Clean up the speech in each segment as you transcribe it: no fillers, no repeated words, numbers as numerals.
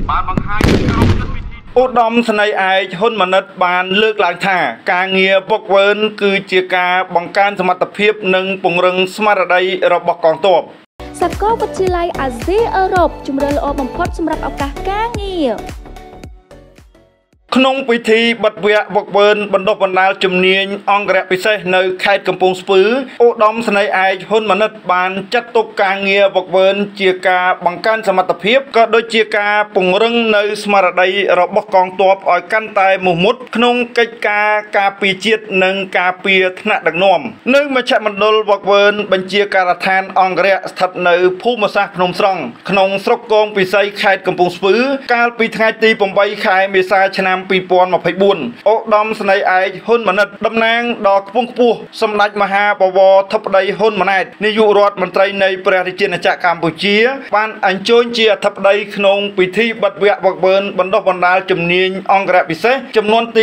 ឧត្តមស្នេហ៍ឯកហ៊ុនម៉ាណិតបានលើកឡើងថាការងារវឹកវើគឺជាការបង្កើនសមត្ថភាពនិងពង្រឹងស្មារតីរបស់កងទ័ពសាកលវិទ្យាល័យអាស៊ីអឺរ៉ុបជំរឿនល្អបំផុតសម្រាប់ឱកាសការងារក្នុងពិធីបិទវគ្គវឹកវើបណ្ដុះបណ្ដាលជំនាញអង្គរៈពិសេសនៅខេត្តកំពង់ស្ពឺឧត្តមស្នេហ៍ឯកហ៊ុនម៉ាណិតបានចាត់ទុកការងារវឹកវើជាការបង្កើនសមត្ថភាពក៏ដូចជាការពង្រឹងនៅស្មារតីរបស់កងទ័ពឲ្យកាន់តែមោះមុតក្នុងកិច្ចការការពារជាតិនិងការពារថ្នាក់ដឹកនាំនៅមជ្ឈមណ្ឌលវឹកវើបញ្ជាការដ្ឋានអង្គរៈស្ថិតនៅភូមិសាស្ត្រភ្នំស្រង់ក្នុងស្រុកគងពិសីខេត្តកំពង់ស្ពឺកាលពីថ្ងៃទី8ខែមេសាឆ្នាំ2024ឧត្តមស្នេហ៍ឯកហ៊ុនម៉ាណិតតំណាងដ៏ខ្ពង់ខ្ពស់សម្ដេចមហាបវរធិបតីហ៊ុនម៉ាណែតនាយករដ្ឋមន្ត្រីនៃព្រះរាជាណាចក្រកម្ពុជាបានអញ្ជើញជាអធិបតីក្នុងពិធីបិទវគ្គវឹកវើបណ្ដុះបណ្ដាលជំនាញអង្គរៈពិសេសចំនួនទី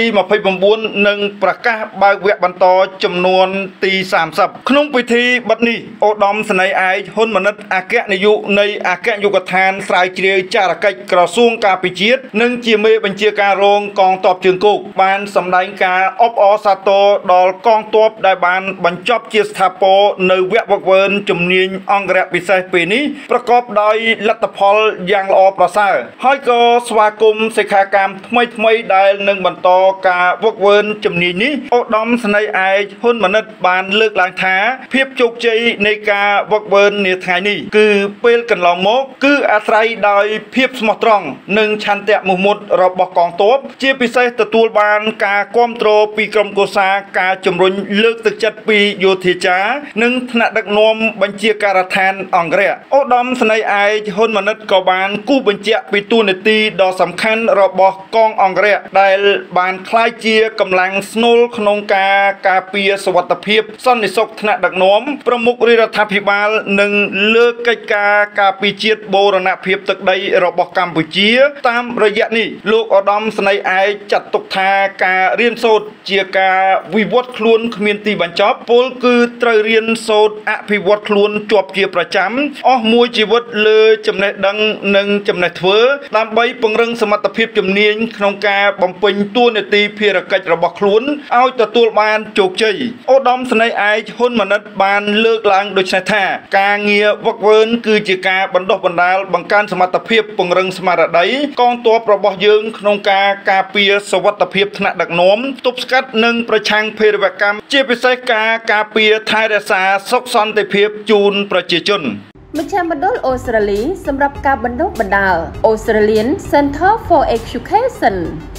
29និងប្រកាសបើកវគ្គបន្តចំនួនទី30ក្នុងពិធីបិទនេះឧត្តមស្នេហ៍ឯកហ៊ុនម៉ាណិតអគ្គនាយកនៃអគ្គនាយកដ្ឋានស្រាវជ្រាវចារកិច្ចក្រសួងការពារជាតិនិងជាមេបញ្ជាការរងកងទ័ពជើងគោកបានសម្ដែងការអបអរសាទរដល់កងទ័ពដែលបានបញ្ចប់ជាស្ថាពរនៅវគ្គវឹកវើជំនាញអង្គរៈពិសេសពេលនេះប្រកបដោយលទ្ធផលយ៉ាងល្អប្រសើរហើយក៏ស្វាគមន៍សិក្ខាកាមថ្មីដែលនឹងបន្តការវឹកវើជំនាញនេះឧត្តមស្នេហ៍ឯកហ៊ុនម៉ាណិតបានលើកឡើងថាភាពជោគជ័យនៃការវឹកវើនាថ្ងៃនេះគឺពេលកន្លងមកគឺអាស្រ័យដោយភាពស្មោះត្រង់និងឆន្ទៈមោះមុតរបស់កងទ័ពជាពិសេសទទួលបានការគាំទ្រពីក្រុមគូសាការជំរុញលើកទឹកចិត្តពីយោធាចារនិងថ្នាក់ដឹកនាំបញ្ជាការដ្ឋានអង្គរៈឧត្តមស្នេហ៍ឯកហ៊ុនម៉ាណិតក៏បានគូសបញ្ជាក់ពីតួនាទីដ៏សំខាន់របស់កងអង្គរៈដែលបានក្លាយជាកម្លាំងស្នូលក្នុងការការពារសុវត្ថិភាពសន្តិសុខថ្នាក់ដឹកនាំប្រមុខរដ្ឋាភិបាលនិងលើកកិច្ចការការពារជាតិបូរណភាពទឹកដីរបស់កម្ពុជាតាមរយៈនេះលោកឧត្តមស្នេហ៍ឯកចាត់ទុកថាការរៀនសូត្រជាការវិវត្តខ្លួនគ្មានទីបញ្ចប់ពលគឺត្រូវរៀនសូត្រអភិវឌ្ឍខ្លួនជាប់ជាប្រចាំអស់មួយជីវិតលើចំណេះដឹងនិងចំណេះធ្វើដើម្បីពង្រឹងសមត្ថភាពជំនាញក្នុងការបំពេញតួនាទីភារកិច្ចរបស់ខ្លួនឲ្យទទួលបានជោគជ័យឧត្តមស្នេហ៍ឯកហ៊ុនម៉ាណិតបានលើកឡើងដូចនេះថាការងារវឹកវើគឺជាការបណ្ដុះបណ្ដាលបង្កើនសមត្ថភាពពង្រឹងស្មារតីកងទ័ពរបស់យើងក្នុងការការពារសុវត្ថិភាពថ្នាក់ដឹកនាំទប់ស្កាត់និងប្រឆាំងភេរវកម្មជាពិសេសការការពារថែរក្សាសុខសន្តិភាពជូនប្រជាជនមជ្ឈមណ្ឌលអូស្ត្រាលីសម្រាប់ការបណ្ដុះបណ្ដាល Australian Center for Education